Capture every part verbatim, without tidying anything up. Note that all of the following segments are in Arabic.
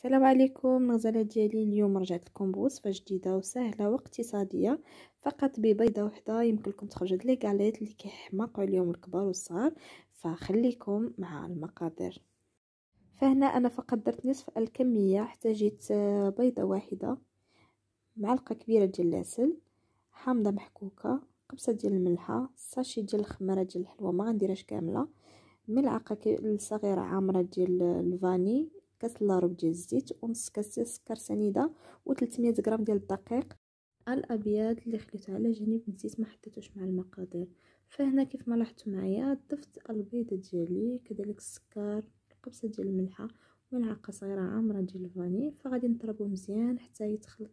السلام عليكم. الغزاله ديالي اليوم رجعت لكم بوصفه جديده وسهله واقتصاديه، فقط ببيضه وحده يمكن لكم تخرجوا لي كاليت اللي كيحماقوا اليوم الكبار والصغار. فخليكم مع المقادير. فهنا انا فقط درت نصف الكميه، احتاجيت بيضه واحده، معلقه كبيره ديال العسل، حامضه محكوكه، قبصه ديال الملحه، ساشي ديال الخماره ديال الحلوه ما غنديرهاش كامله، ملعقه صغيره عامره ديال الفاني، كاس لاروب ديال الزيت، ونص كاس ديال السكر سنيده، و300 غرام ديال الدقيق الابيض اللي خليته على جنب، نسيت ما حطيتوش مع المقادير. فهنا كيف ما لاحظتوا معايا ضفت البيضه ديالي، كذلك السكر، قبصه ديال الملحه، ملعقه صغيره عامره ديال الفاني. فغادي نضربو مزيان حتى يتخلط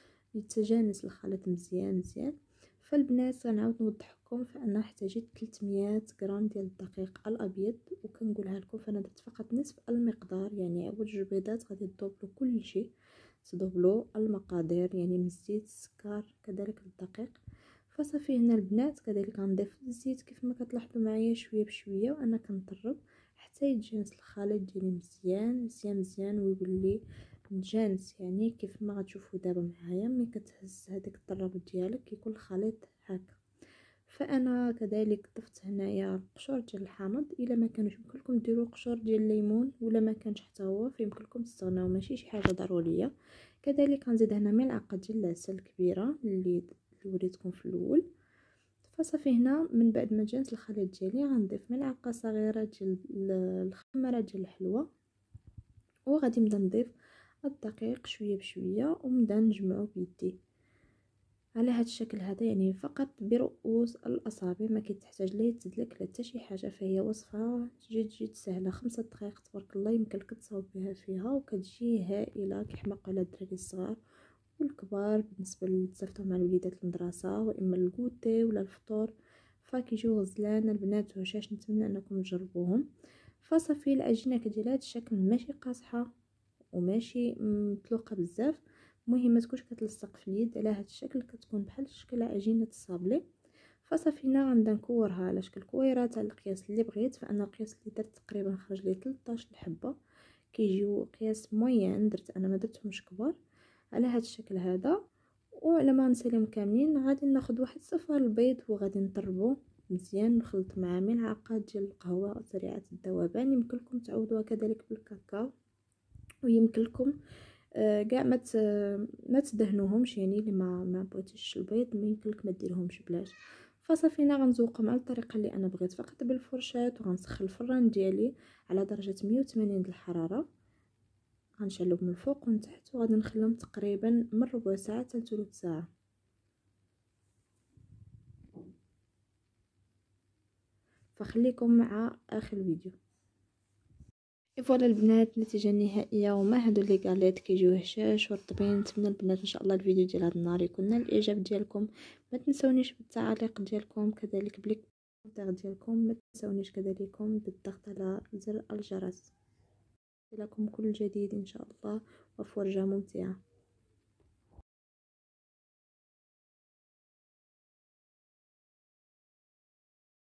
يتجانس الخليط مزيان مزيان. فالبنات غنعاود نوضح لكم فانا احتاجيت ثلاثمية غرام ديال الدقيق الابيض، وكنقولها لكم فانا درت فقط نصف المقدار، يعني اول جوج بيضات غادي تذوبلو كل شيء، تذوبلو المقادير يعني من الزيت السكر كذلك الدقيق. فصافي هنا البنات كذلك غنضيف الزيت كيف ما كتلاحظوا معايا شويه بشويه، وانا كنطرب حتى يتجانس الخليط ديالي مزيان مزيان مزيان ويولي متجانس، يعني كيف ما غتشوفوا دابا معايا ملي كتهز هذاك الطراب ديالك كيكون الخليط هكا. فانا كذلك ضفت هنايا قشور ديال الحامض، الا ما كانش يمكن لكم ديروا قشور ديال الليمون، ولا ما كانش حتى هو فيمكن لكم تستغناو، ماشي شي حاجه ضروريه. كذلك غنزيد هنا ملعقه ديال العسل كبيره اللي اللي وريتكم في الاول. فصافي هنا من بعد ما جانس الخليط ديالي غنضيف ملعقه صغيره ديال الخماره ديال الحلوه، وغادي نبدا نضيف الدقيق شويه بشويه ونبدا نجمعو بيدي على هذا الشكل هذا، يعني فقط برؤوس الاصابع، ما كتحتاج لا يتزدلك لا حتى شي حاجه. فهي وصفه جد جد سهله، خمسة دقائق تبارك الله يمكن لك تصاوب بها فيها، وكتجي هائله كيحماق على الدراري الصغار والكبار بالنسبه لتصيفطوا مع الوليدات للمدرسه واما الكوتي ولا الفطور، فكيجيو غزلان البنات وهشاش. نتمنى انكم تجربوهم. فصافي العجينه كدير هذا الشكل، ماشي قاصحه وماشي مطلوقه بزاف، المهم ما تكونش كتلصق في اليد، على هذا الشكل كتكون بحال شكل عجينه الصابلي. فصافي هنا غنبدا نكورها على شكل كويرات على القياس اللي بغيت. فانا القياس اللي درت تقريبا خرج لي ثلاثطاش الحبه، كيجيو قياس موين، درت انا ما درتهمش كبار على هذا الشكل هذا. وعلى ما نساليهم كاملين غادي ناخذ واحد صفار البيض وغادي نطربو مزيان، نخلط مع ملعقه ديال القهوه سريعه الذوبان، يمكن لكم تعوضوها كذلك بالكاكاو، ويمكن لكم كاع ما ما تدهنوهمش، يعني اللي ما ما بغيتيش البيض ما يمكن لك ما ديرهمش بلاش. فصافي هنا غنزوقهم على الطريقه اللي انا بغيت، فقط بالفرشاه، وغنسخن الفران ديالي على درجه مية وثمانين د الحراره، غنشعلو من الفوق ومن تحت، وغادي نخليهم تقريبا من ربع ساعه حتى ثلث ساعه. فخليكم مع اخر الفيديو. فوالا البنات النتيجه النهائيه، وما هادو لي غاليت كيجيو هشاش ورطبين. نتمنى البنات ان شاء الله الفيديو ديال هذا النهار يكون نال الاعجاب ديالكم. ما تنسونيش بالتعاليق ديالكم، كذلك بالكومنتير ديالكم، ما تنسونيش كذلك بالضغط على زر الجرس لكم كل جديد ان شاء الله وفرجه ممتعه.